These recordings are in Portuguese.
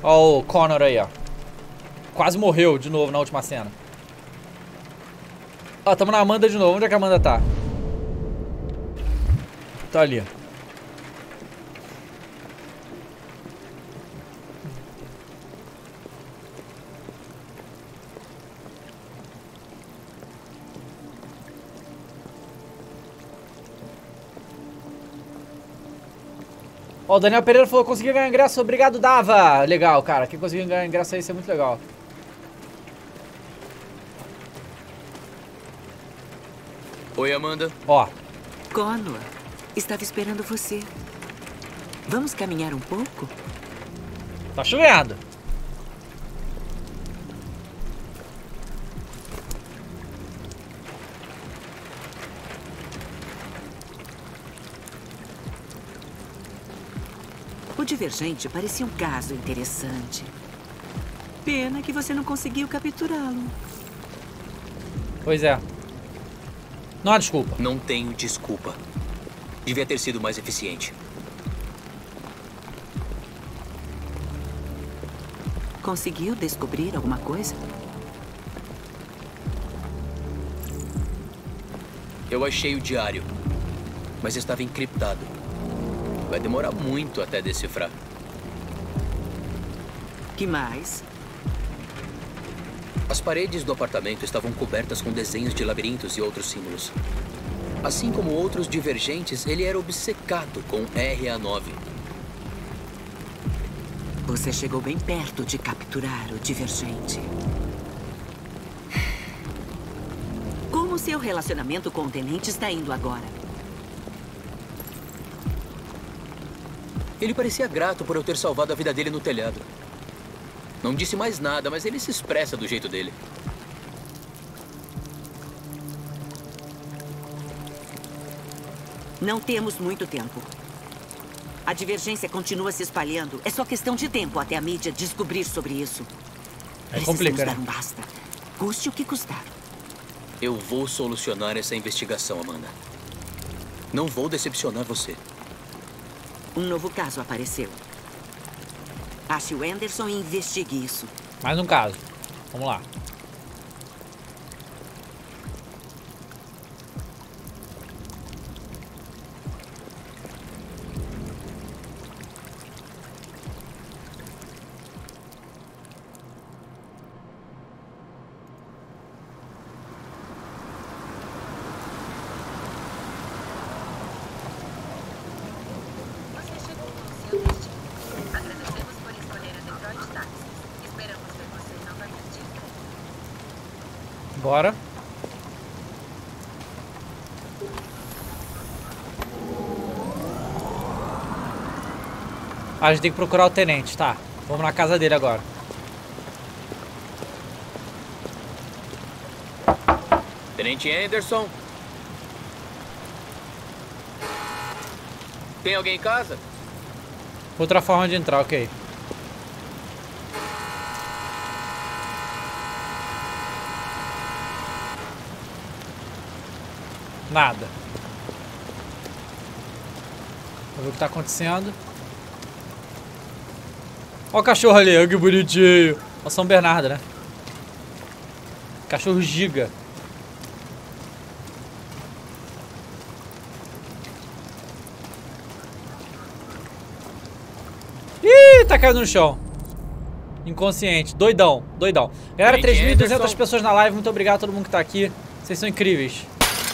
Ó o Connor aí, ó. Quase morreu de novo na última cena. Ó, tamo na Amanda de novo. Onde é que a Amanda tá? Tá ali. Ó, o Daniel Pereira falou, consegui ganhar ingresso, obrigado, Dava. Legal, cara, quem conseguiu ganhar ingresso aí, isso é muito legal. Oi, Amanda. Ó. Connor, estava esperando você. Vamos caminhar um pouco? Tá chovendo. O Divergente parecia um caso interessante. Pena que você não conseguiu capturá-lo. Pois é. Não há desculpa. Não tenho desculpa. Devia ter sido mais eficiente. Conseguiu descobrir alguma coisa? Eu achei o diário, mas estava encriptado. Vai demorar muito até decifrar. Que mais? As paredes do apartamento estavam cobertas com desenhos de labirintos e outros símbolos. Assim como outros divergentes, ele era obcecado com RA9. Você chegou bem perto de capturar o Divergente. Como seu relacionamento com o Tenente está indo agora? Ele parecia grato por eu ter salvado a vida dele no telhado. Não disse mais nada, mas ele se expressa do jeito dele. Não temos muito tempo. A divergência continua se espalhando. É só questão de tempo até a mídia descobrir sobre isso. É complicado, dar um basta. Custe o que custar. Eu vou solucionar essa investigação, Amanda. Não vou decepcionar você. Um novo caso apareceu. Ache o Anderson e investigue isso. Mais um caso. Vamos lá. Bora. Ah, a gente tem que procurar o tenente, tá. Vamos na casa dele agora. Tenente Anderson? Tem alguém em casa? Outra forma de entrar, ok. Nada. Vamos ver o que tá acontecendo. Ó o cachorro ali, olha que bonitinho. Ó São Bernardo, né? Cachorro giga. Ih, tá caindo no chão. Inconsciente, doidão, doidão. Galera, 3.200 pessoas na live, muito obrigado a todo mundo que tá aqui. Vocês são incríveis.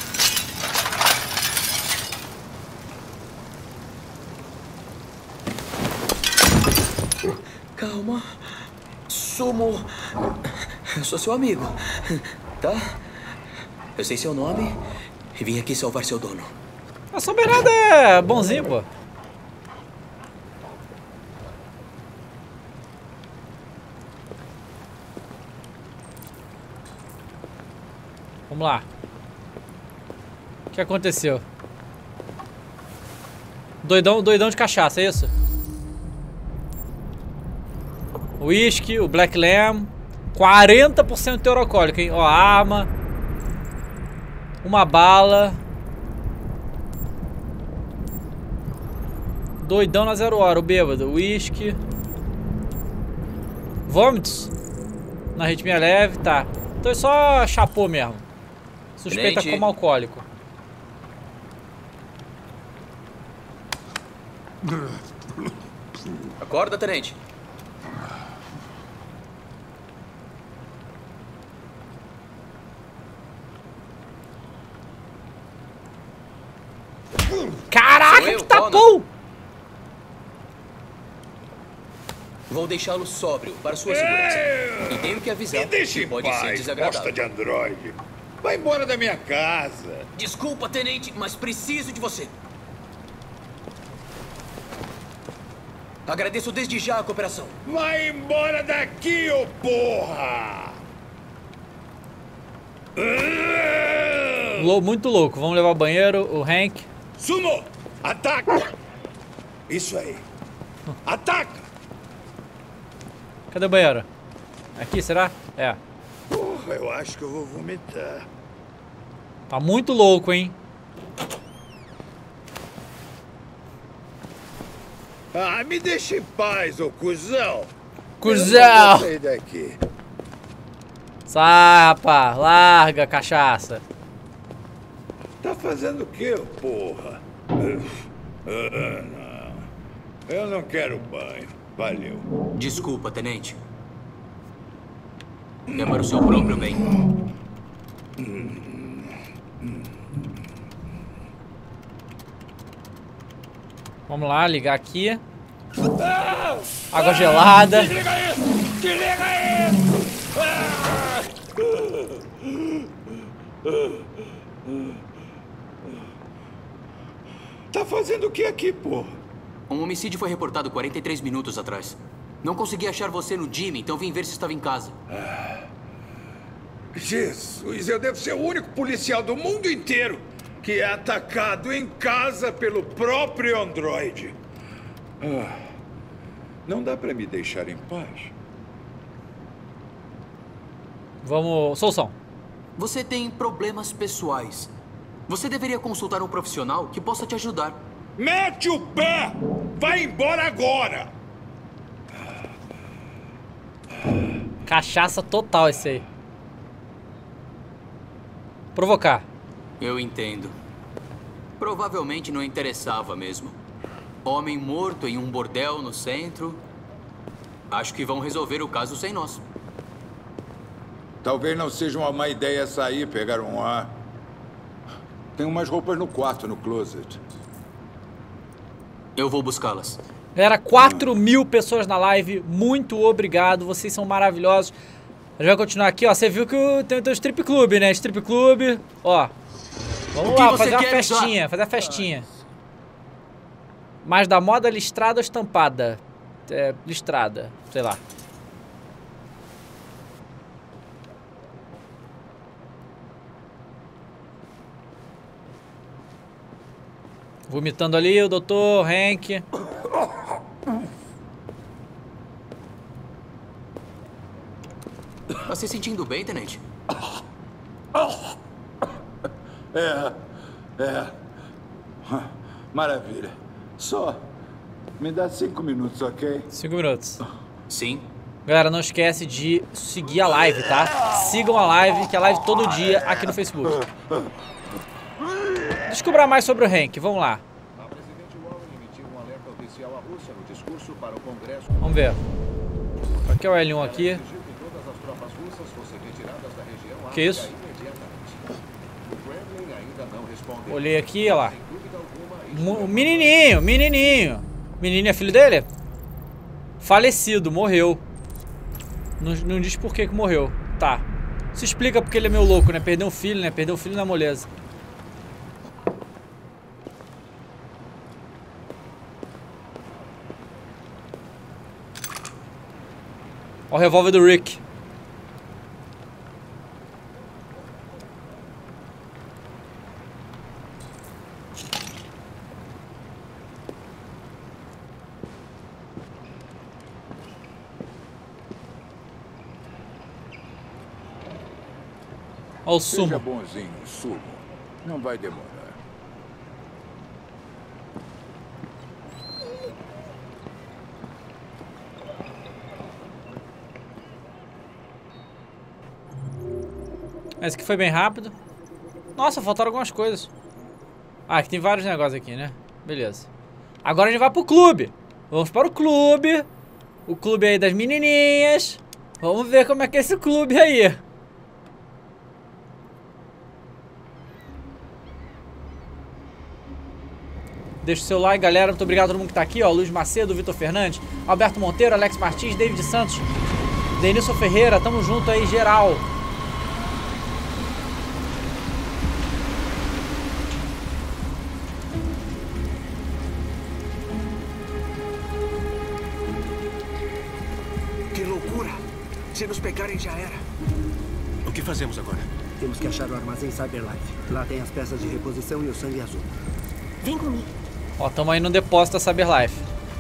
Calma. Sumo. Eu sou seu amigo, tá? Eu sei seu nome e vim aqui salvar seu dono. A São Bernardo é bonzinho, pô. Vamos lá. O que aconteceu? Doidão de cachaça, é isso? Whisky, o Black Lamb. 40% de teor alcoólico, hein? Ó, arma. Uma bala. Doidão na 0 hora, o bêbado. Whisky. Vômitos? Na ritmia leve, tá. Então é só chapô mesmo. Suspeita como alcoólico. Acorda, tenente. Caraca, que tapão! Vou deixá-lo sóbrio para sua segurança. E tenho que avisar Me deixe que em pode ser paz, desagradável. bosta de androide. Vai embora da minha casa. Desculpa, tenente, mas preciso de você. Agradeço desde já a cooperação. Vai embora daqui, ô porra! Muito louco. Vamos levar ao banheiro o Hank. Sumo! Ataca! Isso aí. Ataca! Cadê o banheiro? Aqui, será? É. Porra, eu acho que eu vou vomitar. Tá muito louco, hein? Ah, me deixa em paz, ô cuzão! Cuzão! Eu não vou sair daqui. Sai, rapaz. Larga a cachaça. Tá fazendo o quê, ô porra? Não. Eu não quero banho. Valeu. Desculpa, tenente. É para o seu próprio bem. Vamos lá, ligar aqui. Água gelada. Desliga isso! Desliga isso! Tá fazendo o que aqui, porra? Um homicídio foi reportado 43 minutos atrás. Não consegui achar você no Jimmy, então vim ver se estava em casa. Jesus, eu devo ser o único policial do mundo inteiro que é atacado em casa pelo próprio androide. Não dá pra me deixar em paz? Vamos... Solução. Você tem problemas pessoais. Você deveria consultar um profissional que possa te ajudar. Mete o pé! Vai embora agora! Cachaça total esse aí. Provocar. Eu entendo. Provavelmente não interessava mesmo. Homem morto em um bordel no centro. Acho que vão resolver o caso sem nós. Talvez não seja uma má ideia sair, pegar um ar. Tem umas roupas no quarto, no closet. Eu vou buscá-las. Galera, 4.000 pessoas na live. Muito obrigado. Vocês são maravilhosos. A gente vai continuar aqui, ó. Você viu que tem o strip club, né? Strip club. Ó. Vamos lá, fazer uma festinha. Fazer a festinha. Mas da moda listrada ou estampada? É, listrada. Sei lá. Vomitando ali o doutor Hank. Tá se sentindo bem, tenente? Maravilha. Só me dá 5 minutos, ok? 5 minutos. Sim. Galera, não esquece de seguir a live, tá? Sigam a live, que é live todo dia aqui no Facebook. Descubra mais sobre o Hank, vamos lá. Vamos ver. Aqui é o L1 aqui. Que isso? Olhei aqui, olha lá. O menininho. Menininho é filho dele? Falecido, morreu. Não diz por que morreu. Tá. Isso explica porque ele é meio louco, né? Perdeu um filho, né? Perdeu um filho na moleza. Olha o revólver do Rick. Olha o Sumo. Seja bonzinho, Sumo. Não vai demorar. Esse aqui foi bem rápido. Nossa, faltaram algumas coisas. Ah, aqui tem vários negócios aqui, né? Beleza. Agora a gente vai pro clube. Vamos para o clube. O clube aí das menininhas. Vamos ver como é que é esse clube aí. Deixa o seu like, galera. Muito obrigado a todo mundo que tá aqui, ó. Luiz Macedo, Vitor Fernandes, Alberto Monteiro, Alex Martins, David Santos, Denilson Ferreira. Tamo junto aí, geral. Que loucura! Se nos pegarem, já era. O que fazemos agora? Temos que achar o armazém Cyberlife. Lá tem as peças de reposição e o sangue azul. Vem comigo. Ó, tamo aí no depósito da Cyberlife.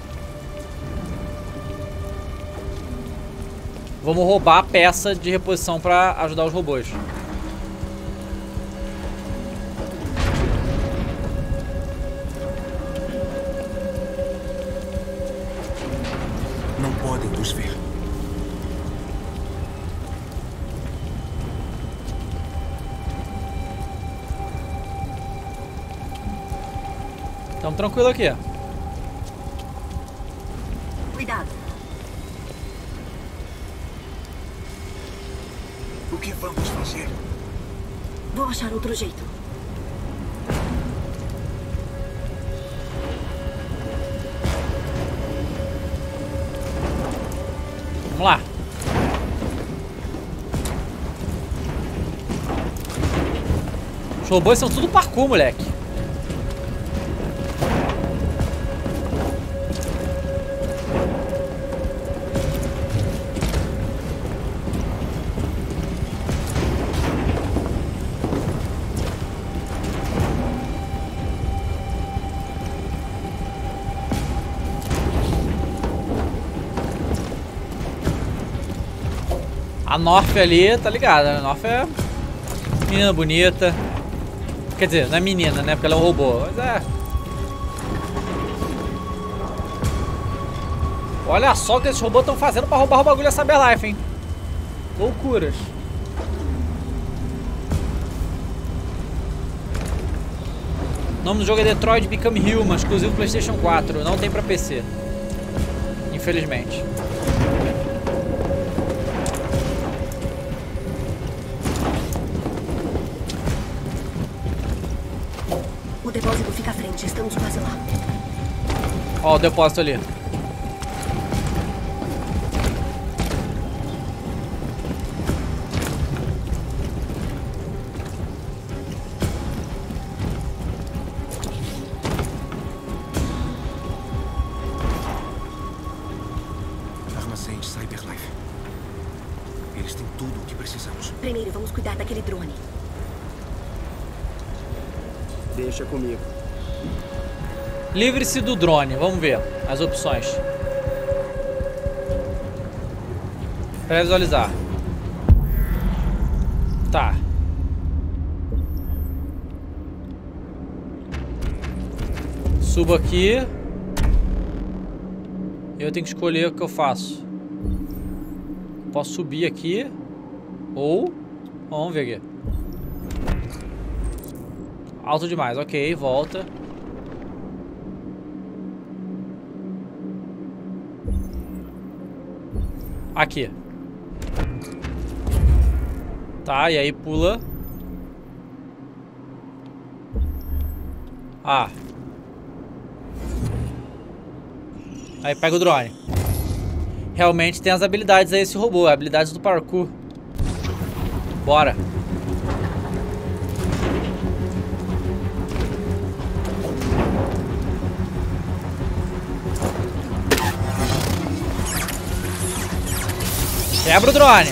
Vamos roubar a peça de reposição pra ajudar os robôs. Não podem nos ver. Tamo tranquilo aqui. Cuidado. O que vamos fazer? Vou achar outro jeito. Vamos lá. Os robôs são tudo parkour, moleque. A Norf ali, tá ligada? A Norf é menina bonita. Quer dizer, não é menina, né? Porque ela é um robô. Mas é. Olha só o que esses robôs estão fazendo pra roubar o bagulho da Cyberlife, hein? Loucuras. O nome do jogo é Detroit Become Human, exclusivo PlayStation 4. Não tem pra PC. Infelizmente. O depósito fica à frente, estamos quase lá. Ó o depósito ali. Armazém Cyberlife. Eles têm tudo o que precisamos. Primeiro, vamos cuidar daquele drone. Deixa comigo. Livre-se do drone. Vamos ver as opções. Pré-visualizar. Tá. Subo aqui. Eu tenho que escolher o que eu faço. Posso subir aqui. Ou... Vamos ver aqui. Alto demais, ok, volta. Aqui. Tá, e aí pula. Ah. Aí pega o drone. Realmente tem as habilidades aí esse robô, habilidades do parkour. Bora. Quebra o drone.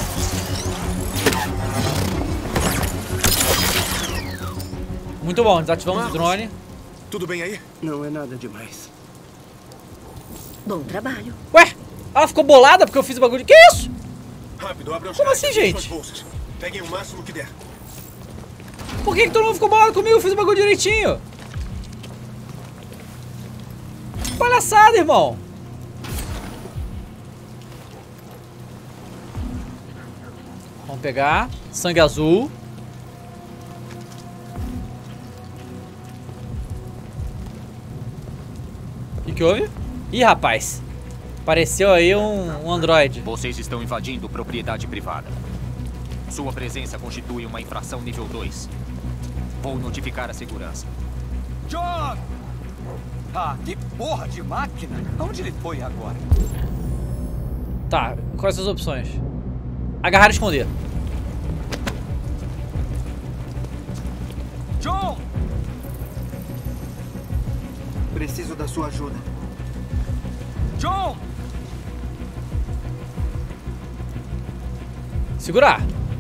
Muito bom, desativamos o drone. Tudo bem aí? Não é nada demais. Bom trabalho. Ué, ela ficou bolada porque eu fiz o bagulho. Que isso? Rápido, abram os Como caixas assim, e gente? suas bolsas. Peguem o máximo que der. Por que todo mundo ficou bolado comigo? Eu fiz o bagulho direitinho. Palhaçada, irmão. Vamos pegar sangue azul. que houve? Ih, rapaz. Apareceu aí um androide. Vocês estão invadindo propriedade privada. Sua presença constitui uma infração nível 2. Vou notificar a segurança. John! Ah, que porra de máquina! Onde ele foi agora? Tá, quais são as opções? Agarrar e esconder. John! Preciso da sua ajuda. John! Segurar.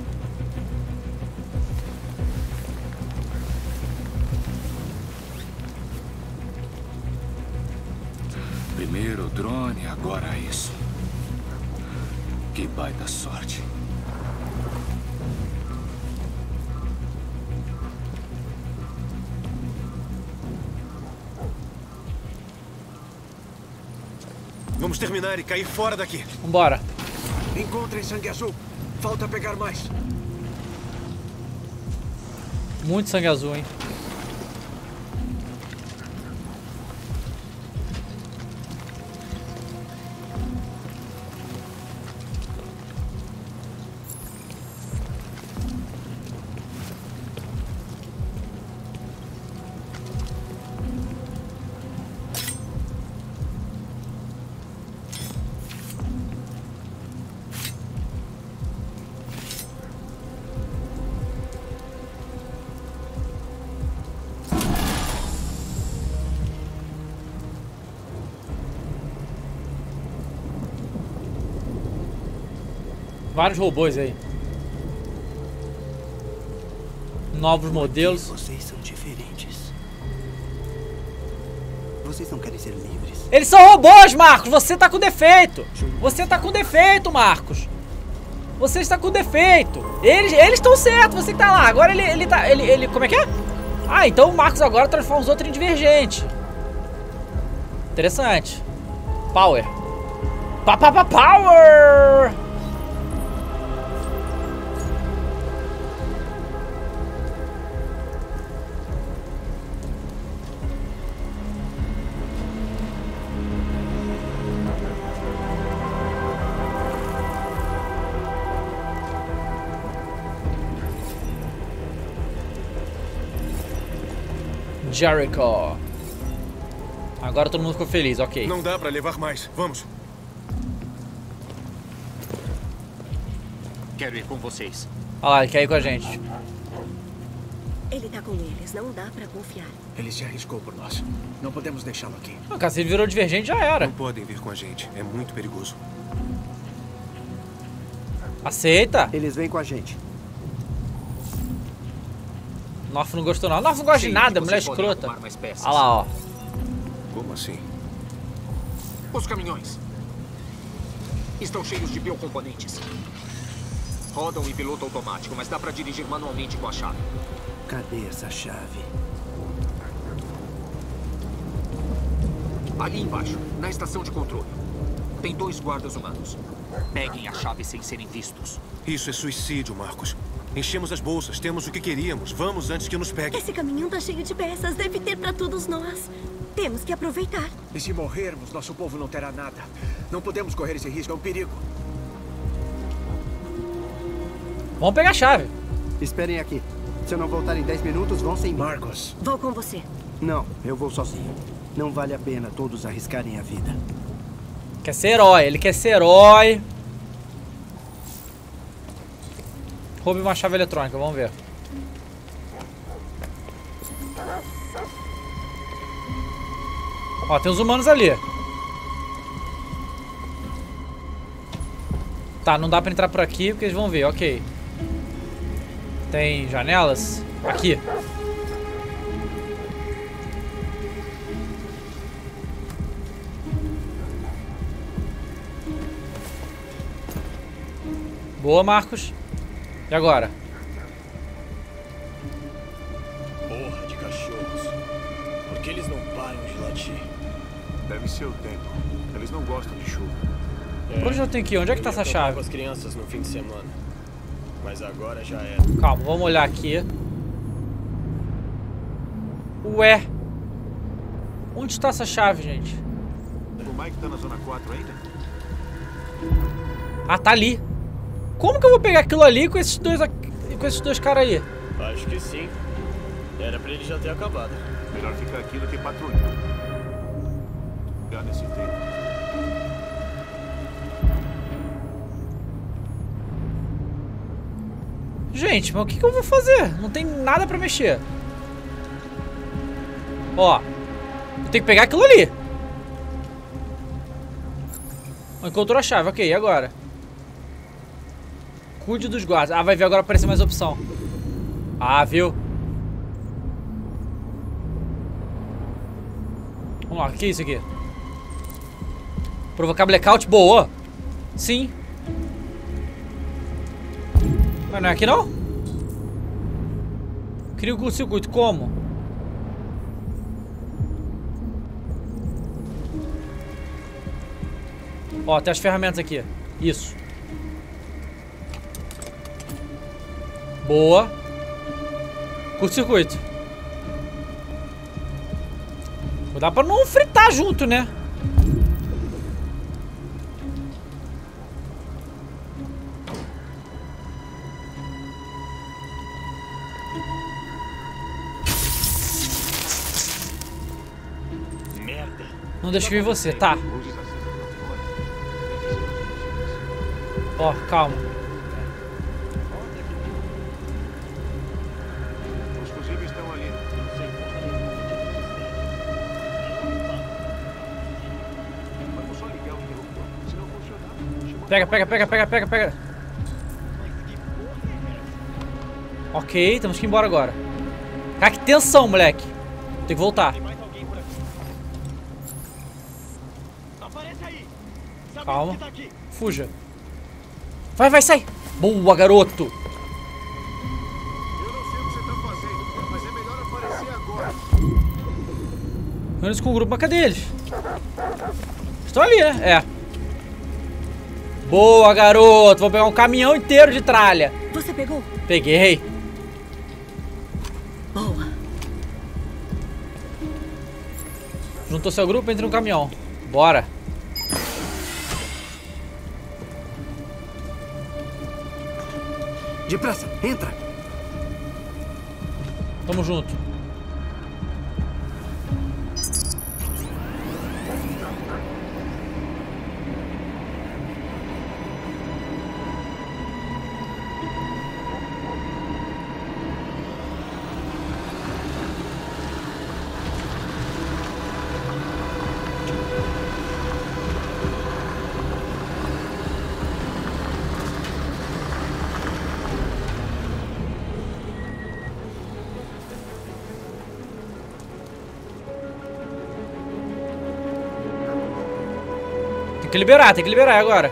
Primeiro o drone, agora isso. Que baita sorte. Vamos terminar e cair fora daqui. Vambora. Encontrem sangue azul. Falta pegar mais. Muito sangue azul, hein? Vários robôs aí. Novos modelos. Vocês são diferentes. Vocês não querem ser livres. Eles são robôs, Marcos! Você tá com defeito! Você tá com defeito, Marcos! Você está com defeito! Eles estão certos, você que tá lá. Agora ele tá... Ele... Como é que é? Ah, então o Marcos agora transforma os outros em divergente. Interessante. Power. Power! Jericho. Agora todo mundo ficou feliz, ok. Não dá pra levar mais. Vamos. Quero ir com vocês. Olha lá, ele quer ir com a gente. Ele tá com eles, não dá pra confiar. Ele se arriscou por nós. Não podemos deixá-lo aqui. Não, cara, se ele virou divergente, já era. Não podem vir com a gente. É muito perigoso. Aceita. Eles vêm com a gente. Norf não gostou não. Norf não gosta de nada, mulher escrota. Olha lá, ó. Como assim? Os caminhões estão cheios de biocomponentes. Rodam em piloto automático, mas dá pra dirigir manualmente com a chave. Cadê essa chave? Ali embaixo, na estação de controle. Tem 2 guardas humanos. Peguem a chave sem serem vistos. Isso é suicídio, Marcos. Enchemos as bolsas, temos o que queríamos. Vamos antes que nos peguem. Esse caminhão tá cheio de peças, deve ter pra todos nós. Temos que aproveitar. E se morrermos, nosso povo não terá nada. Não podemos correr esse risco, é um perigo. Vamos pegar a chave. Esperem aqui. Se eu não voltar em 10 minutos, vão sem mim. Marcos. Vou com você. Não, eu vou sozinho. Não vale a pena todos arriscarem a vida. Quer ser herói, ele quer ser herói. Roube uma chave eletrônica, vamos ver. Ó, tem os humanos ali. Tá, não dá pra entrar por aqui porque eles vão ver, ok. Tem janelas? Aqui. Boa, Marcos. E agora? Porra de cachorros. Por que eles não param de latir? Deve ser o tempo. Eles não gostam de chuva. Por onde eu tenho que ir? Onde é que tá essa chave? Com as crianças no fim de semana. Mas agora já é. Calma, vamos olhar aqui. Ué. Onde está essa chave, gente? Mike tá na zona 4 ainda? Ah, tá ali. Como que eu vou pegar aquilo ali com esses dois caras aí? Acho que sim. Era pra ele já ter acabado. Melhor ficar aqui do que patrulhar. Ficar nesse tempo. Gente, mas o que eu vou fazer? Não tem nada pra mexer. Ó. Eu tenho que pegar aquilo ali. Encontrou a chave, ok, e agora? Cuide dos guardas. Ah, vai ver agora aparecer mais opção. Ah, viu? Vamos lá, o que é isso aqui? Provocar blackout, boa. Sim. Mas não é aqui não? Cria o circuito, como? Ó, tem as ferramentas aqui. Isso. Boa. Curto-circuito. Dá pra não fritar junto, né? Merda. Não deixa eu ver você, tá? Ó, calma. Os fusíveis estão ali. Vamos só ligar o interruptor. Se não funcionar, Pega. Ok, temos que ir embora agora. Cara, que tensão, moleque. Tem que voltar. Calma. Fuja. Vai, sai. Boa, garoto. eu não sei o que você tá fazendo, mas é melhor aparecer agora. Eles com o grupo, mas cadê eles? Estão ali, né? É. Boa, garoto. Vou pegar um caminhão inteiro de tralha. Você pegou? Peguei. Boa. Juntou seu grupo, entra no caminhão. Bora. Depressa, entra. Tamo junto. Tem que liberar agora.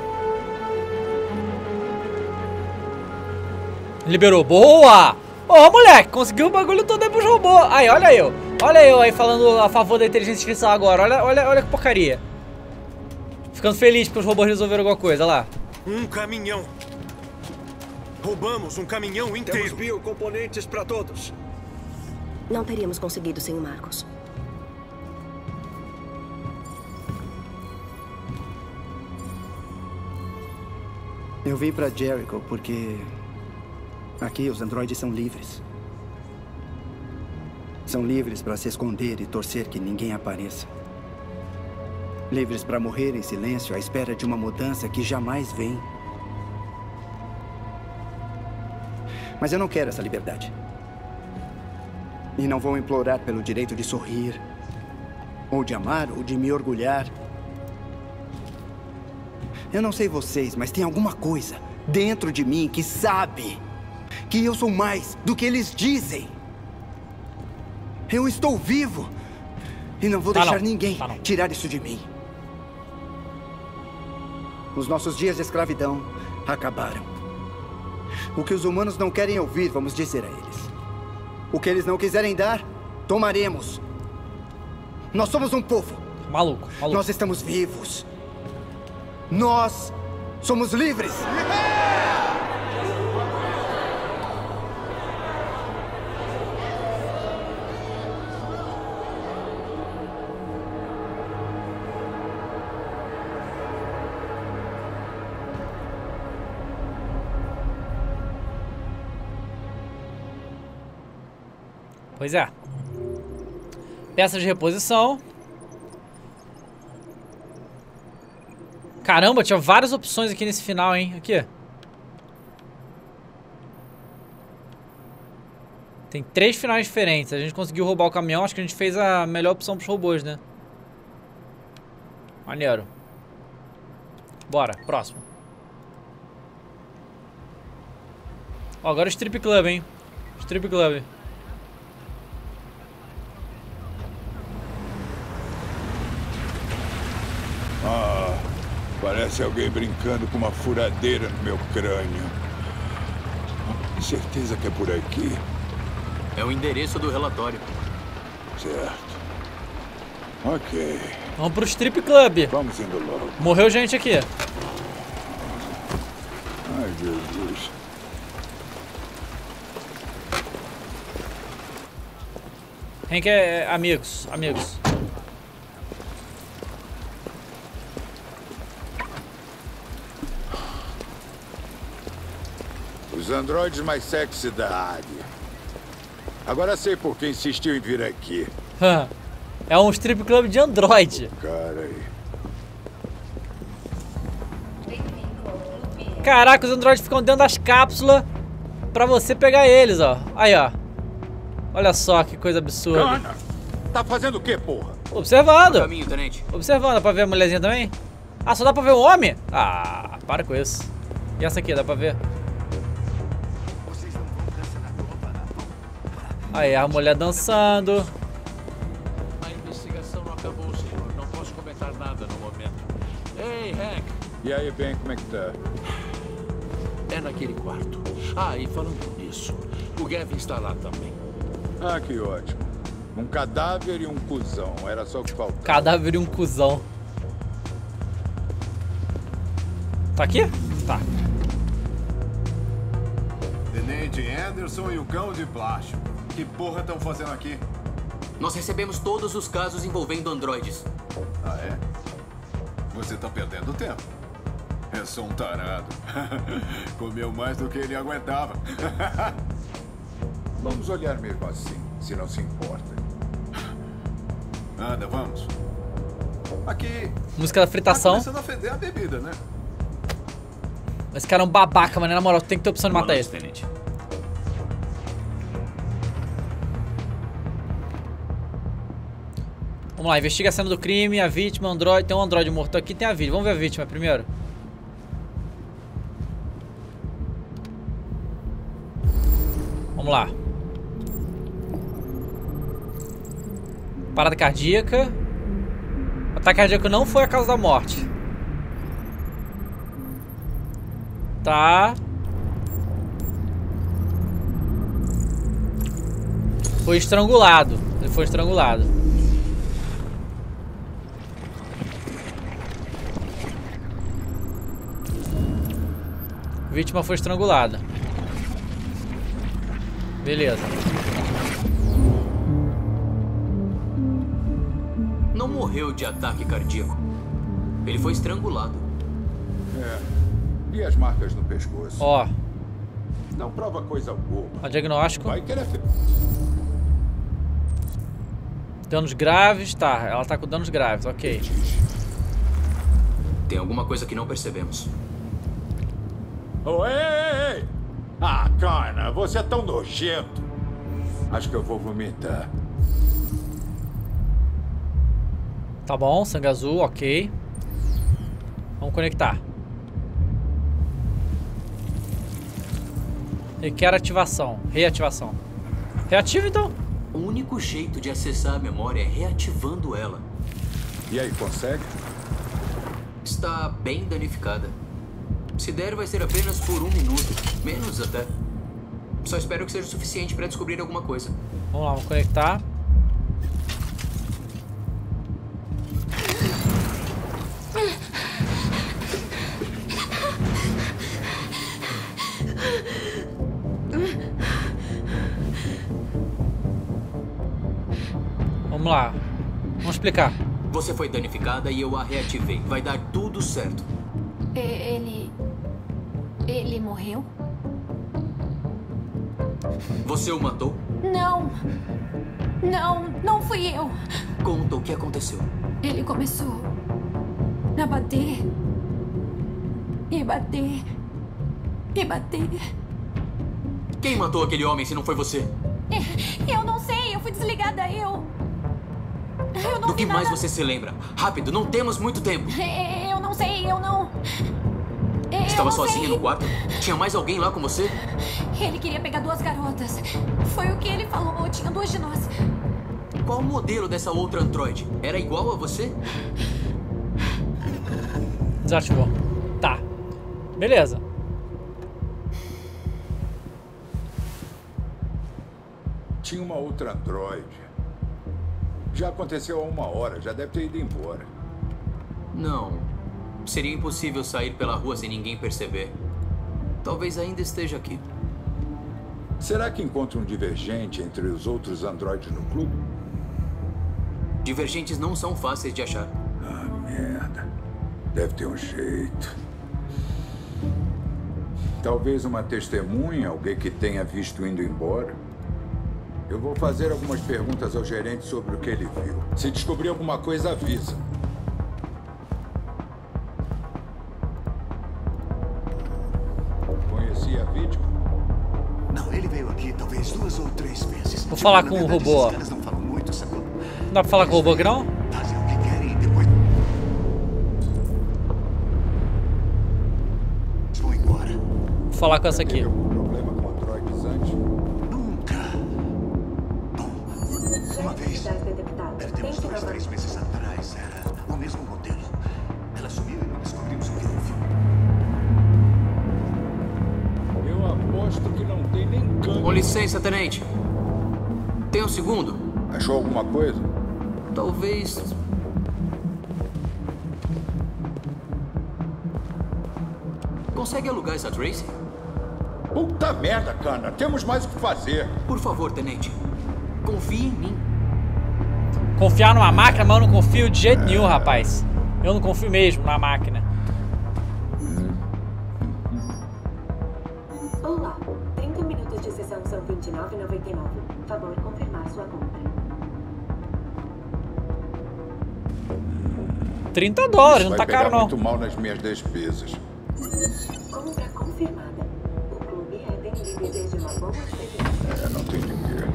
Liberou, boa! Ô, moleque, conseguiu o bagulho todo aí pros robôs. Aí, olha eu. Olha eu aí falando a favor da inteligência artificial agora. Olha que porcaria. Ficando feliz porque os robôs resolveram alguma coisa, olha lá. Um caminhão. Roubamos um caminhão inteiro. Temos biocomponentes para todos. Não teríamos conseguido sem o Marcos. Eu vim pra Jericho porque aqui os androides são livres. São livres para se esconder e torcer que ninguém apareça. Livres para morrer em silêncio à espera de uma mudança que jamais vem. Mas eu não quero essa liberdade. E não vou implorar pelo direito de sorrir, ou de amar, ou de me orgulhar. Eu não sei vocês, mas tem alguma coisa dentro de mim que sabe que eu sou mais do que eles dizem. Eu estou vivo e não vou deixar ninguém tirar isso de mim. Os nossos dias de escravidão acabaram. O que os humanos não querem ouvir, vamos dizer a eles. O que eles não quiserem dar, tomaremos. Nós somos um povo. Maluco. Nós estamos vivos. Nós somos livres. Pois é. Peças de reposição. Caramba, tinha várias opções aqui nesse final, hein? Aqui. Tem 3 finais diferentes. A gente conseguiu roubar o caminhão. Acho que a gente fez a melhor opção pros robôs, né? Maneiro. Bora, próximo. Ó, agora o Strip Club, hein? Strip Club. Ah, parece alguém brincando com uma furadeira no meu crânio. Certeza que é por aqui. É o endereço do relatório. Certo. Ok. Vamos pro Strip Club. Vamos indo logo. Morreu gente aqui. Ai, Jesus. Hank é amigos. Amigos. Os androides mais sexy da área. Agora sei por que insistiu em vir aqui. É um strip club de android. Cara aí. Caraca, os androides ficam dentro das cápsulas pra você pegar eles, ó. Aí, ó. Olha só que coisa absurda. Cana, tá fazendo o quê, porra? Observando. Caminho, tenente. Observando, dá pra ver a mulherzinha também? Ah, só dá pra ver o homem? Ah, para com isso. E essa aqui, dá pra ver? Aí, a mulher dançando. A investigação não acabou, senhor. Não posso comentar nada no momento. Ei, Hank. E aí, Ben, como é que tá? É naquele quarto. Ah, e falando nisso, o Gavin está lá também. Ah, que ótimo. Um cadáver e um cuzão. Era só o que faltava. Cadáver e um cuzão. Tá aqui? Tá. Tenente Anderson e o cão de plástico. Que porra estão fazendo aqui? Nós recebemos todos os casos envolvendo androides. Ah, é? Você tá perdendo tempo. É só um tarado. Comeu mais do que ele aguentava. Vamos olhar mesmo assim, se não se importa. Anda, vamos. Aqui... Música da fritação. Tá começando a feder a bebida, né? Esse cara é um babaca, mano. Na moral, tem que ter opção de matar ele. Tenente. Vamos lá, investiga a cena do crime, a vítima, o androide. Tem um androide morto aqui, tem a vítima. Vamos ver a vítima primeiro. Vamos lá. Parada cardíaca. Ataque cardíaco não foi a causa da morte. Tá. Foi estrangulado. Ele foi estrangulado. A vítima foi estrangulada. Beleza. Não morreu de ataque cardíaco. Ele foi estrangulado. É. E as marcas no pescoço? Ó. Não prova coisa alguma. O diagnóstico. Vai querer... Danos graves. Tá, ela tá com danos graves. Ok. Tem alguma coisa que não percebemos. Oh, ei! Ah, Cana, você é tão nojento. Acho que eu vou vomitar. Tá bom, sangue azul, ok. Vamos conectar. Requer ativação. Reativação. Reativa então. O único jeito de acessar a memória é reativando ela. E aí, consegue? Está bem danificada. Se der, vai ser apenas por 1 minuto. Menos até. Só espero que seja o suficiente para descobrir alguma coisa. Vamos lá, vamos conectar. Vamos lá. Vamos explicar. Você foi danificada e eu a reativei. Vai dar tudo certo. Ele morreu? Você o matou? Não. Não fui eu. Conta o que aconteceu. Ele começou a bater. E bater. E bater. Quem matou aquele homem se não foi você? Eu não sei, eu fui desligada, eu não Do que vi mais nada. você se lembra? Rápido, não temos muito tempo. Eu não sei, eu não... Estava sozinha no quarto? Tinha mais alguém lá com você? Ele queria pegar 2 garotas. Foi o que ele falou, tinha 2 de nós. Qual o modelo dessa outra androide? Era igual a você? Desativou. Tá. Beleza. Tinha uma outra androide. Já aconteceu há 1 hora, já deve ter ido embora. Não. Seria impossível sair pela rua sem ninguém perceber. Talvez ainda esteja aqui. Será que encontra um divergente entre os outros androides no clube? Divergentes não são fáceis de achar. Ah, merda. Deve ter um jeito. Talvez uma testemunha, alguém que tenha visto indo embora. Eu vou fazer algumas perguntas ao gerente sobre o que ele viu. Se descobrir alguma coisa, avisa. Conhecia a vítima? Não, ele veio aqui talvez 2 ou 3 vezes. Vou falar com o robô. Os caras não falam muito, sacou? Não dá pra falar com o robô aqui, não? Fazem o que querem e depois vão embora. Vou falar com essa aqui. Problema com androides antes? Nunca. Bom, uma vez, deve ter uns 2, 3 meses atrás, era o mesmo modelo. Ela sumiu e não descobrimos o que houve. Eu aposto que não tem nem câmera. Com licença, tenente. Tem um segundo? Achou alguma coisa? Talvez... Consegue alugar essa Tracy? Puta merda, Cana. Temos mais o que fazer. Por favor, tenente. Confie em mim. Confiar numa máquina, mas eu não confio de jeito nenhum, rapaz. Eu não confio mesmo na máquina. Olá, 30 minutos de sessão são R$29,99. Favor confirmar sua compra. $30, não tá caro não. Muito mal nas minhas despesas. Compra confirmada. O clube Eden lhe deseja uma boa experiência. Não tem dinheiro.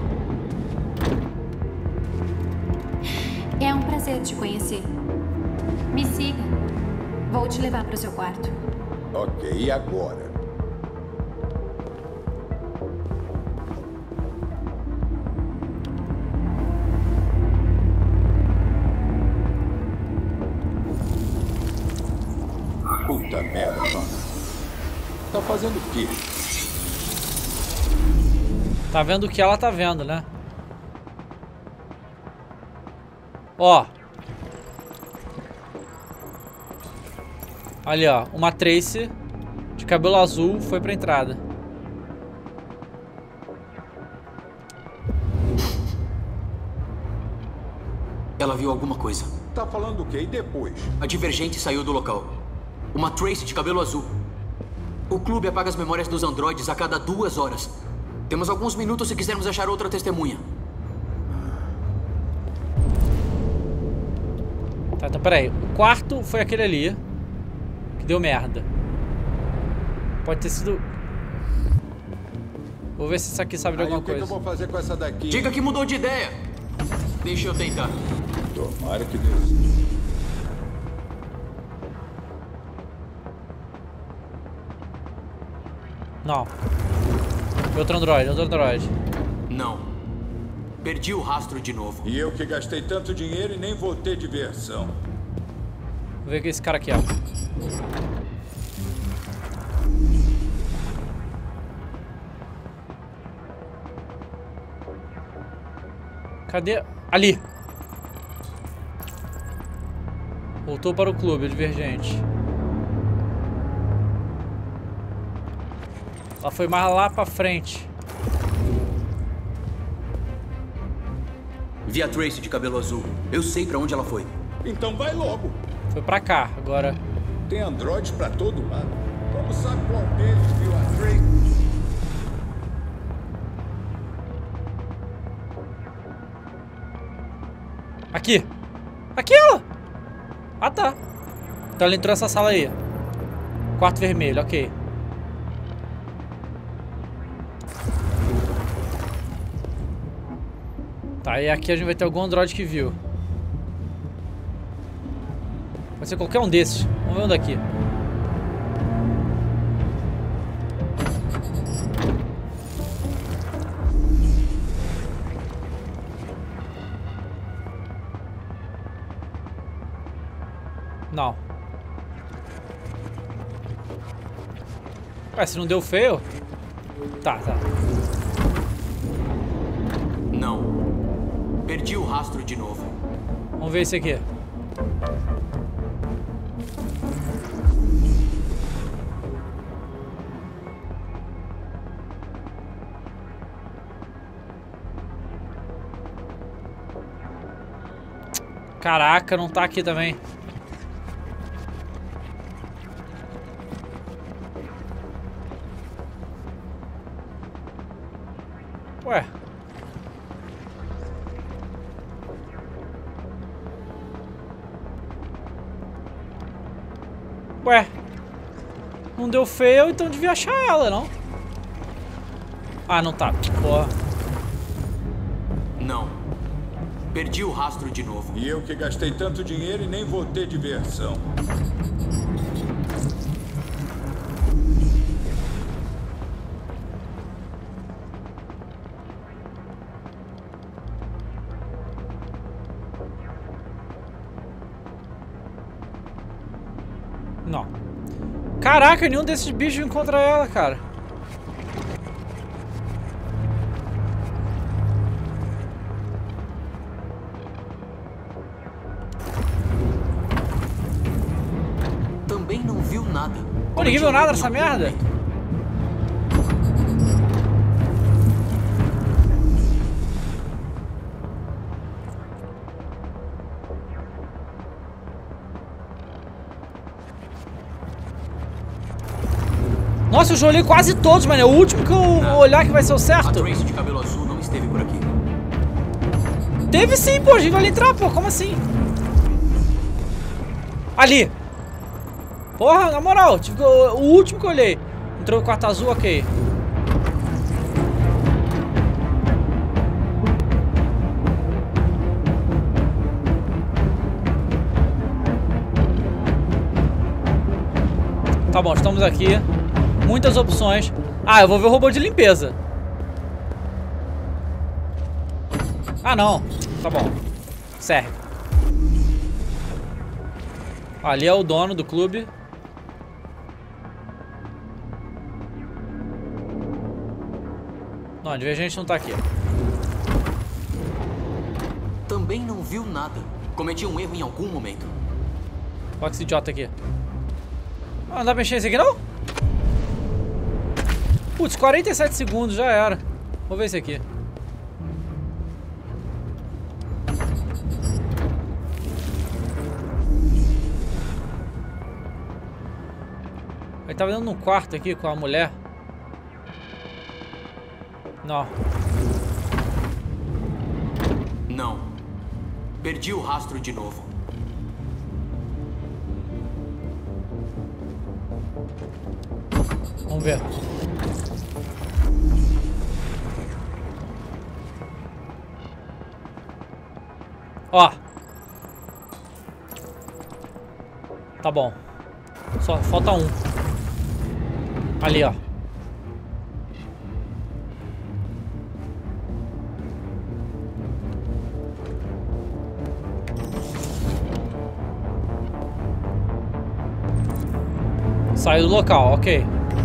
É um prazer te conhecer. Me siga. Vou te levar para o seu quarto. Ok, e agora? Puta merda, mano. Tá fazendo o quê? Tá vendo o que ela tá vendo, né? Ó. Ali, ó. Uma Tracy de cabelo azul foi pra entrada. Ela viu alguma coisa. Tá falando o quê? E depois? A Divergente saiu do local. Uma Tracy de cabelo azul. O clube apaga as memórias dos androides a cada 2 horas. Temos alguns minutos se quisermos achar outra testemunha. Tá, então peraí. O quarto foi aquele ali. Que deu merda. Pode ter sido... Vou ver se isso aqui sabe de alguma coisa. O que eu vou fazer com essa daqui? Diga que mudou de ideia. Deixa eu tentar. Tomara que dê. Não. Outro androide. Não. Perdi o rastro de novo. E eu que gastei tanto dinheiro e nem vou ter diversão. Vou ver que esse cara aqui, ó. Cadê? Ali. Voltou para o clube, Divergente. Ela foi mais lá pra frente. Vi a Tracy de cabelo azul. Eu sei pra onde ela foi. Então vai logo. Foi pra cá, agora. Tem androides pra todo lado. Como sabe qual deles viu a Tracy? Aqui. Aqui ela. Ah, tá. Então ela entrou nessa sala aí. Quarto vermelho, ok. Tá, e aqui a gente vai ter algum androide que viu. Pode ser qualquer um desses. Vamos ver um daqui. Não. Ué, se não deu feio? Tá. Não. Perdi o rastro de novo. Vamos ver esse aqui. Caraca, não tá aqui também. Ué. Ué. Não deu feio, então devia achar ela, não? Ah, não tá. Porra. Não. Perdi o rastro de novo. E eu que gastei tanto dinheiro e nem vou ter diversão. Não. Caraca, nenhum desses bichos encontra ela, cara. Também não viu nada. Pô, ninguém viu nada nessa merda? Nossa, eu já olhei quase todos, mano. É o último que eu vou olhar que vai ser o certo. A Tracy de cabelo azul não esteve por aqui. Teve sim, pô. A gente vai ali entrar, pô. Como assim? Ali. Porra, na moral. O último que eu olhei. Entrou no quarto azul, ok. Tá bom, estamos aqui. Muitas opções. Ah, eu vou ver o robô de limpeza. Ah, não. Tá bom. Serve. Ali é o dono do clube. Não, a Divergente não tá aqui. Também não viu nada. Cometi um erro em algum momento. Olha esse idiota aqui. Ah, não dá pra mexer esse aqui, não? Putz, 47 segundos, já era. Vou ver esse aqui. Ele tava dentro de um quarto aqui com a mulher. Não. Não. Perdi o rastro de novo. Vamos ver. Ó. Tá bom. Só falta um. Ali, ó. Saiu do local, ok.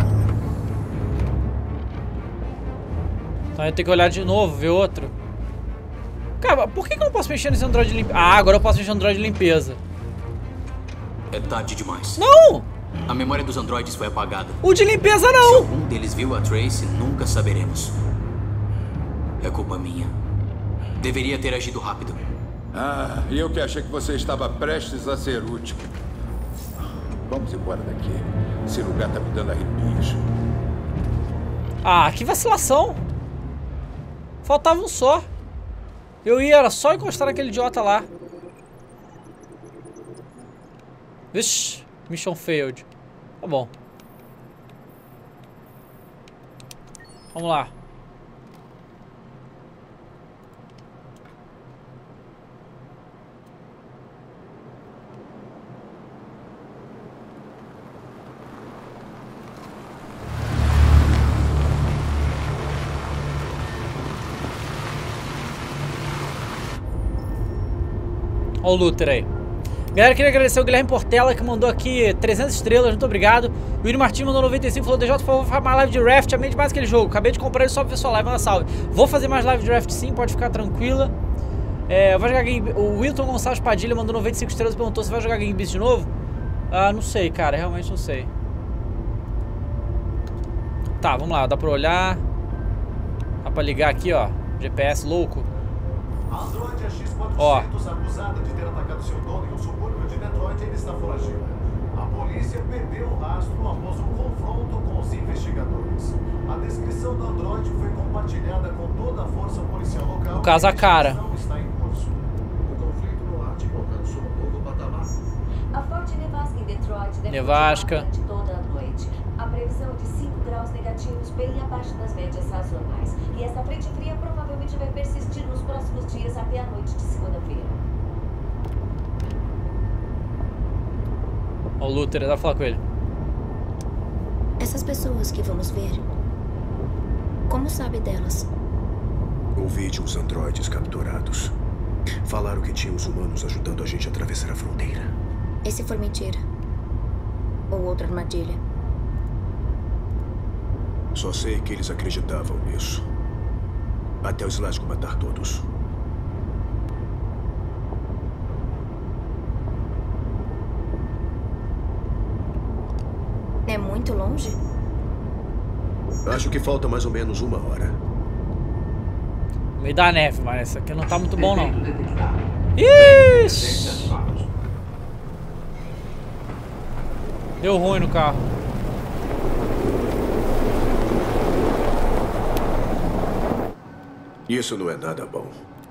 Então eu tenho que olhar de novo, ver outro. Cara, por que eu não posso mexer nesse androide de limpeza? Ah, agora eu posso mexer no androide de limpeza. É tarde demais. Não! A memória dos androides foi apagada. O de limpeza não! Se algum deles viu a Tracy, nunca saberemos. É culpa minha. Deveria ter agido rápido. Ah, eu que achei que você estava prestes a ser útil. Vamos embora daqui. Esse lugar tá me dando arrepios. Ah, que vacilação. Faltava um só. Eu ia, era só encostar naquele idiota lá. Vixe, mission failed. Tá bom. Vamos lá. Olha o Luther aí. Galera, queria agradecer o Guilherme Portela, que mandou aqui 300 estrelas, muito obrigado. O William Martins mandou 95, falou: DJ, por favor, faz mais live de Raft, amei demais aquele jogo. Acabei de comprar ele só pra ver sua live, manda salve. Vou fazer mais live de Raft sim, pode ficar tranquila. Vai jogar Game... O Wilton Gonçalves Padilha mandou 95 estrelas e perguntou se vai jogar Game Beast de novo. Ah, não sei, cara, realmente não sei. Tá, vamos lá, dá pra olhar. Dá pra ligar aqui, ó. GPS louco. Android X400 Ó. acusada de ter atacado seu dono em um subúrbio de Detroit ainda está foragida. A polícia perdeu o rastro após um confronto com os investigadores. A descrição do Android foi compartilhada com toda a força policial local. No caso, a cara. Está em curso. O conflito no Ártico alcançou um novo patamar. A forte nevasca em Detroit deve Nevasca. continuar durante toda a noite. A previsão de 5 graus negativos bem abaixo das médias sazonais. E essa frente fria provavelmente vai persistir nos próximos dias até a noite de segunda-feira. Ó, o Luther, dá pra falar com ele. Essas pessoas que vamos ver, como sabe delas? Ouvi de uns androides capturados. Falaram que tinha os humanos ajudando a gente a atravessar a fronteira. E se for mentira? Ou outra armadilha? Só sei que eles acreditavam nisso. Até o Slasco matar todos. É muito longe? Acho que falta mais ou menos 1 hora. No meio da neve, mas isso aqui não tá muito bom, não. Ixi! Deu ruim no carro. Isso não é nada bom.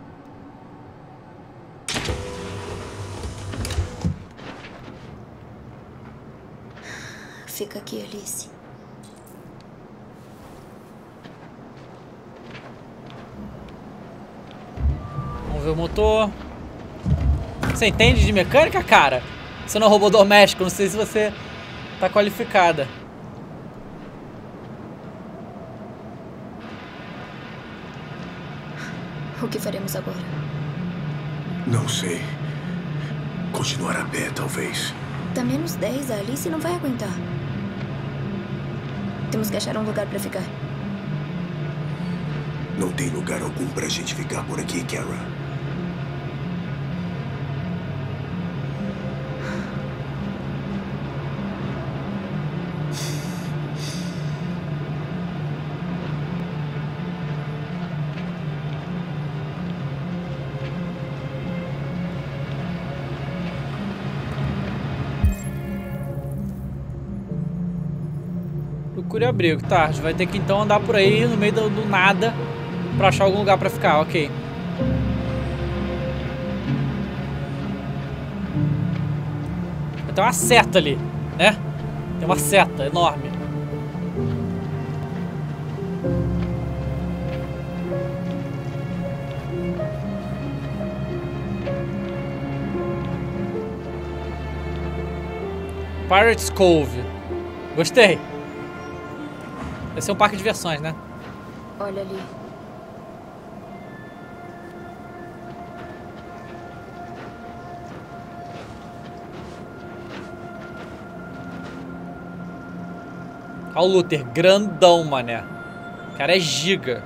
Fica aqui, Alice. Vamos ver o motor. Você entende de mecânica, cara? Você não é robô doméstico, não sei se você tá qualificada. O que faremos agora? Não sei. Continuar a pé, talvez. Tá menos 10, a Alice não vai aguentar. Temos que achar um lugar pra ficar. Não tem lugar algum pra gente ficar por aqui, Kara. Procure abrigo, tá? A gente vai ter que então andar por aí no meio do nada pra achar algum lugar pra ficar, ok. Tem uma seta ali, né? Tem uma seta enorme. Pirates Cove. Gostei. Esse é um parque de diversões, né? Olha ali. Olha o Luther, grandão, mané. O cara é giga.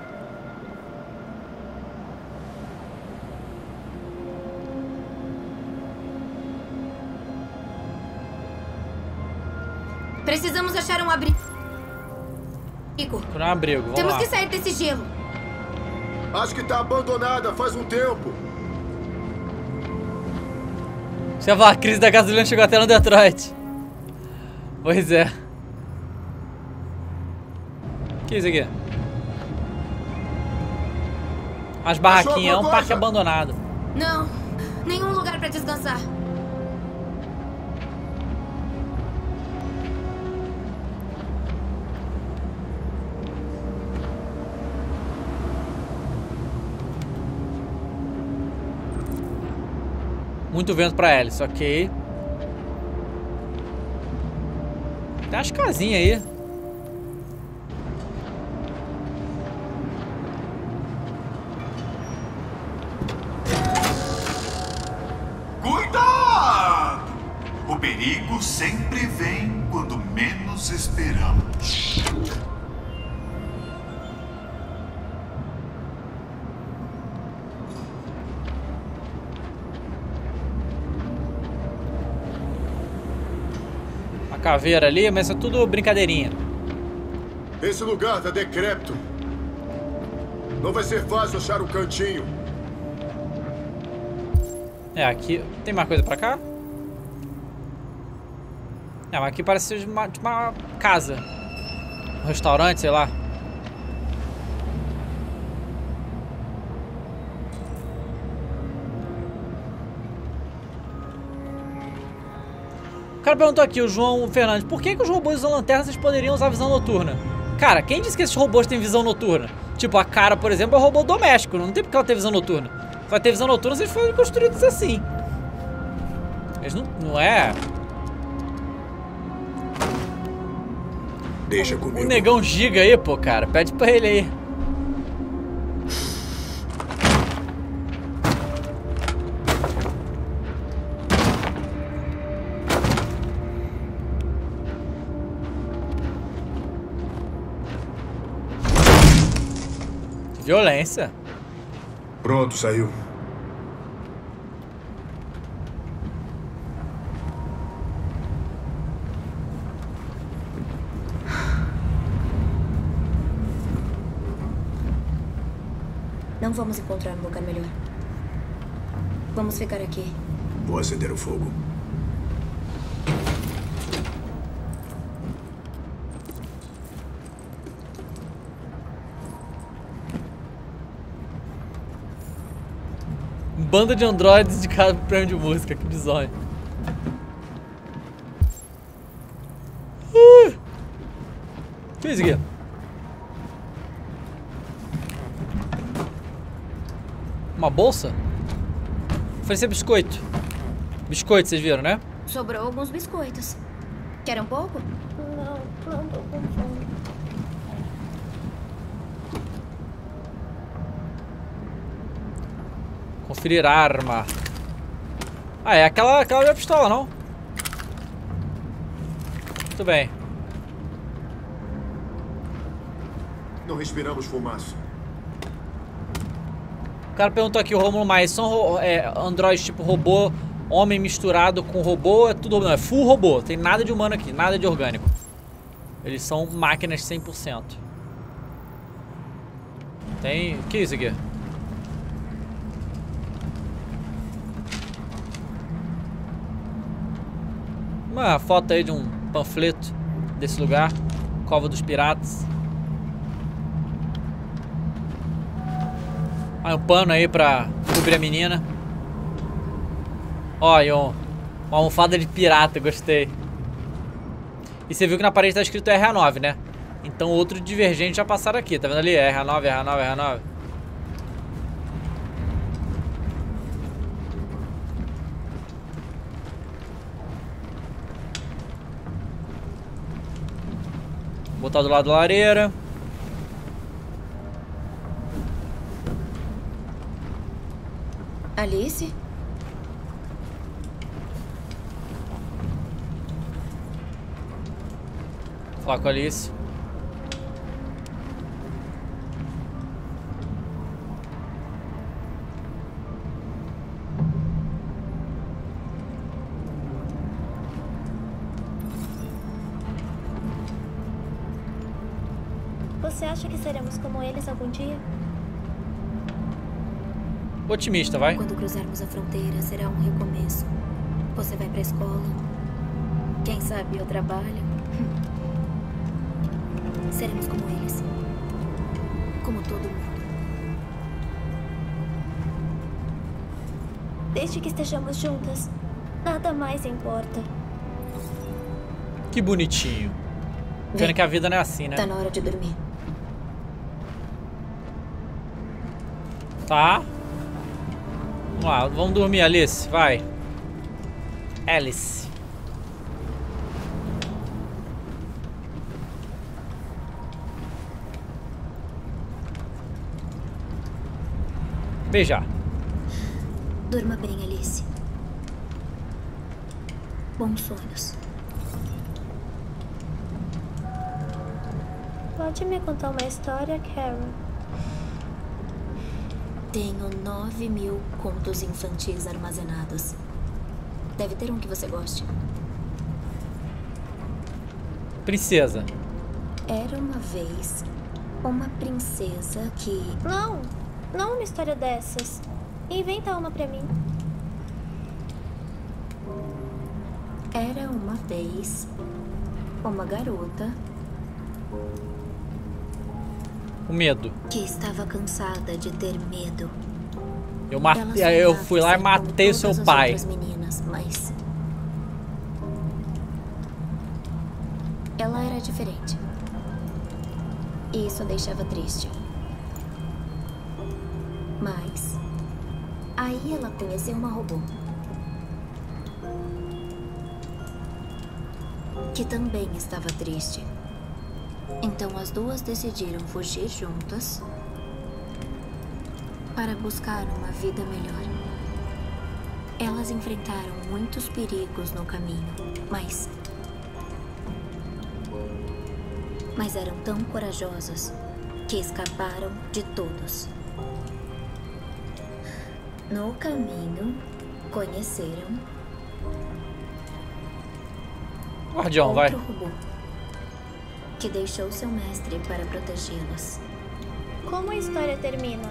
Precisamos achar um abrigo. Por um abrigo, vamos Temos lá. que sair desse gelo. Acho que tá abandonada faz um tempo. Você vai, a crise da gasolina chegou até no Detroit. Pois é. O que é isso aqui? As barraquinhas, é um parque abandonado. Não, nenhum lugar pra descansar. Muito vento pra hélice, ok. Tem umas casinhas aí. Cuidado! O perigo sempre vem quando menos esperamos. Caveira ali, mas é tudo brincadeirinha. Esse lugar tá decrépito. Não vai ser fácil achar um cantinho. É, aqui... Tem mais coisa pra cá? É, mas aqui parece ser de uma casa. Um restaurante, sei lá. O cara perguntou aqui, o João Fernandes, por que os robôs usam lanternas se eles poderiam usar visão noturna? Cara, quem disse que esses robôs têm visão noturna? Tipo, a cara, por exemplo, é um robô doméstico, não tem porque ela ter visão noturna. Vai ter visão noturna se eles forem construídos assim. Eles não é... Deixa comigo. O negão giga aí, pô, cara, pede pra ele aí. Violência. Pronto, saiu. Não vamos encontrar um lugar melhor. Vamos ficar aqui. Vou acender o fogo. Banda de androides de cada prêmio de música, que bizonho. O que é isso aqui? Uma bolsa? Oferecer biscoito. Biscoito, vocês viram, né? Sobrou alguns biscoitos. Quer um pouco? Não tô com fome. Conferir arma. Ah, é aquela da pistola, não? Muito bem. Não respiramos fumaça. O cara perguntou aqui, o Romulo Mais, são androides tipo robô, homem misturado com robô, é tudo... Não, é full robô, tem nada de humano aqui, nada de orgânico. Eles são máquinas 100%. Tem... O que é isso aqui? Uma foto aí de um panfleto desse lugar. Cova dos Piratas. Ah, um pano aí pra cobrir a menina. Ó, e uma almofada de pirata, gostei. E você viu que na parede tá escrito RA9, né? Então outro divergente já passaram aqui, tá vendo ali? RA9, RA9, RA9. Botar do lado da lareira. Alice? Falar com a Alice. Você acha que seremos como eles algum dia? Otimista, vai. Quando cruzarmos a fronteira, será um recomeço. Você vai pra escola. Quem sabe eu trabalho. Seremos como eles. Como todo mundo. Desde que estejamos juntas, nada mais importa. Que bonitinho. Vendo que a vida não é assim, né? Tá na hora de dormir. Tá. Vamos lá, vamos dormir, Alice, vai. Alice. Beijar. Durma bem, Alice. Bons sonhos. Pode me contar uma história, Karen? Tenho 9.000 contos infantis armazenados. Deve ter um que você goste. Princesa. Era uma vez uma princesa que... Não uma história dessas. Inventa uma pra mim. Era uma vez uma garota... O medo. Que estava cansada de ter medo. Eu fui lá e matei o seu pai. Meninas, mas ela era diferente. E isso a deixava triste. Mas aí ela conheceu uma robô que também estava triste. Então as duas decidiram fugir juntas para buscar uma vida melhor. Elas enfrentaram muitos perigos no caminho, mas eram tão corajosas que escaparam de todos. No caminho, conheceram Guardião, vai. outro robô que deixou seu mestre para protegê-los. Como a história termina?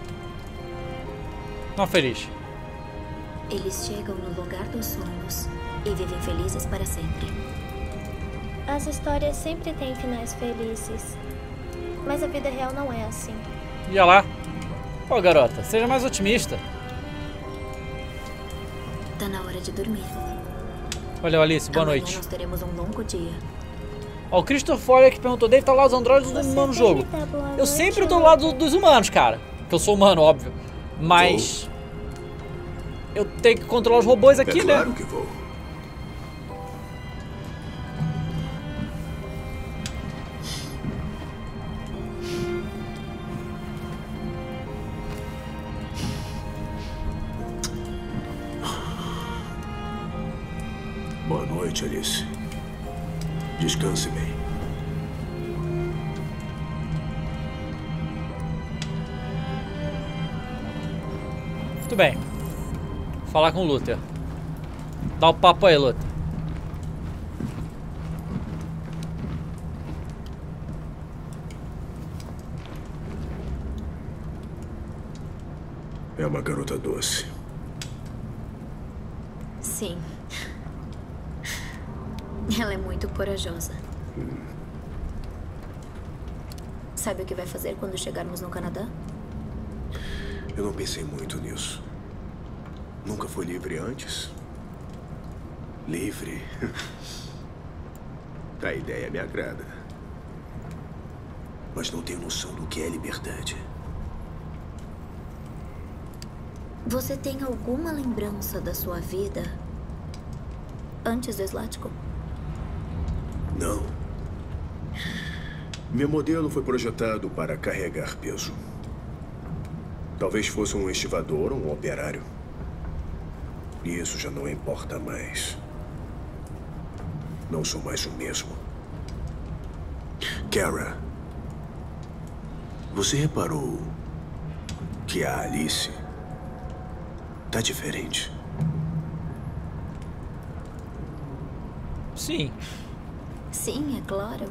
Não feliz. Eles chegam no lugar dos sonhos e vivem felizes para sempre. As histórias sempre têm finais felizes. Mas a vida real não é assim. E olha lá. Ô, garota, seja mais otimista. Tá na hora de dormir. Olha, Alice, boa Amanhã noite. Nós teremos um longo dia. Ó, o Christopher que perguntou dele, tá lá os androides do humano no jogo. Eu sempre tô do lado dos humanos, cara. Porque eu sou humano, óbvio. Mas eu tenho que controlar os robôs aqui, né? Claro que vou. Boa noite, Alice. Descanse bem. Muito bem. Vou falar com o Luther. Dá o papo aí, Luther. É uma garota doce. Sim. Ela é muito corajosa. Sabe o que vai fazer quando chegarmos no Canadá? Eu não pensei muito nisso. Nunca foi livre antes? Livre? A ideia me agrada. Mas não tenho noção do que é liberdade. Você tem alguma lembrança da sua vida antes do Zlatko? Não. Meu modelo foi projetado para carregar peso. Talvez fosse um estivador ou um operário. E isso já não importa mais. Não sou mais o mesmo. Kara, você reparou que a Alice tá diferente? Sim. Sim, é claro.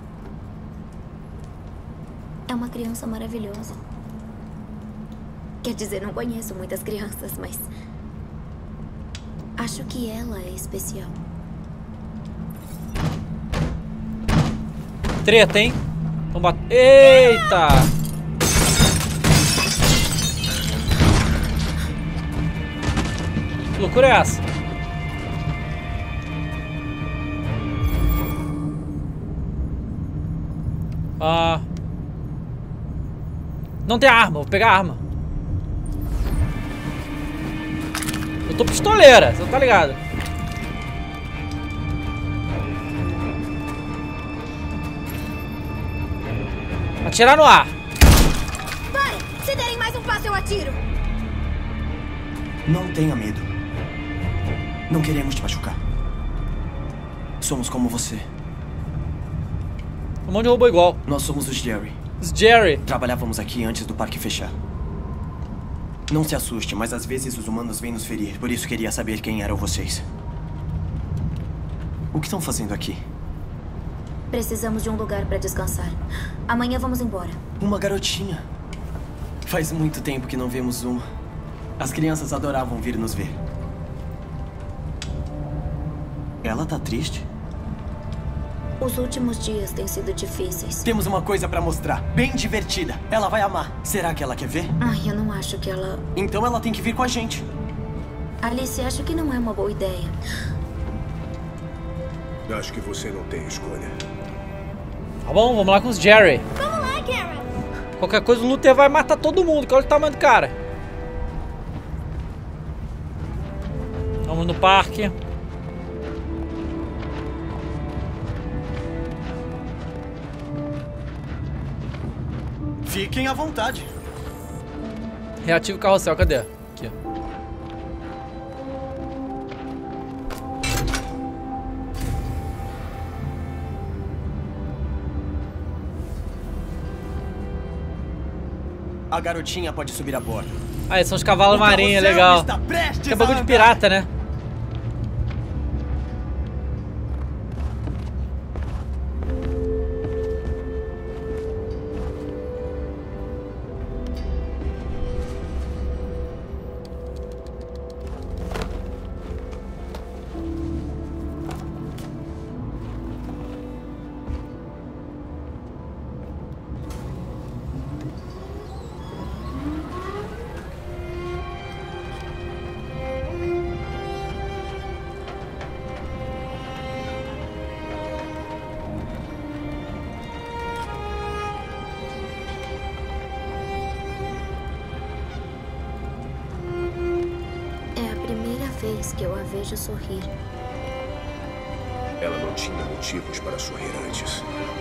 É uma criança maravilhosa. Quer dizer, não conheço muitas crianças, mas acho que ela é especial. Treta, hein? Eita! Que loucura é essa? Não tem arma, vou pegar a arma. Eu tô pistoleira, você não tá ligado? Atirar no ar. Pare! Se derem mais um passo, eu atiro. Não tenha medo. Não queremos te machucar. Somos como você. Um monte de robô igual. Nós somos os Jerry. Os Jerry. Trabalhávamos aqui antes do parque fechar. Não se assuste, mas às vezes os humanos vêm nos ferir. Por isso queria saber quem eram vocês. O que estão fazendo aqui? Precisamos de um lugar para descansar. Amanhã vamos embora. Uma garotinha. Faz muito tempo que não vemos uma. As crianças adoravam vir nos ver. Ela tá triste? Os últimos dias têm sido difíceis. Temos uma coisa pra mostrar, bem divertida. Ela vai amar. Será que ela quer ver? Ai, eu não acho que ela... Então ela tem que vir com a gente. Alice, acho que não é uma boa ideia. Acho que você não tem escolha. Tá bom, vamos lá com os Jerry. Vamos lá, Karen. Qualquer coisa o Luther vai matar todo mundo. Olha o tamanho do cara. Vamos no parque. Fiquem à vontade. Reativa o carrossel, cadê? Aqui. A garotinha pode subir a bordo. Ah, esses são os cavalos marinhos, legal. Que é bagulho de pirata, né? Vez que eu a vejo sorrir. Ela não tinha motivos para sorrir antes.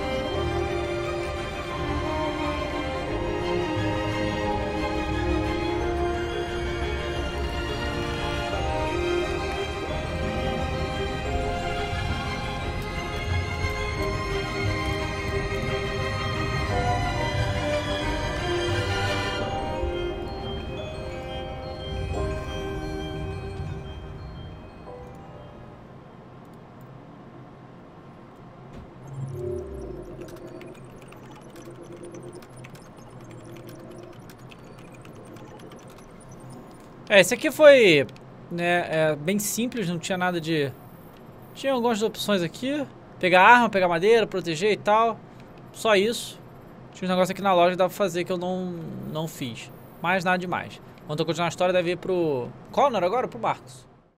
Esse aqui foi, né, bem simples, não tinha nada de... Tinha algumas opções aqui. Pegar arma, pegar madeira, proteger e tal. Só isso. Tinha um negócio aqui na loja que dava pra fazer que eu não fiz. Mais nada demais. Quando eu continuar a história, deve ir pro Connor agora ou pro Marcos?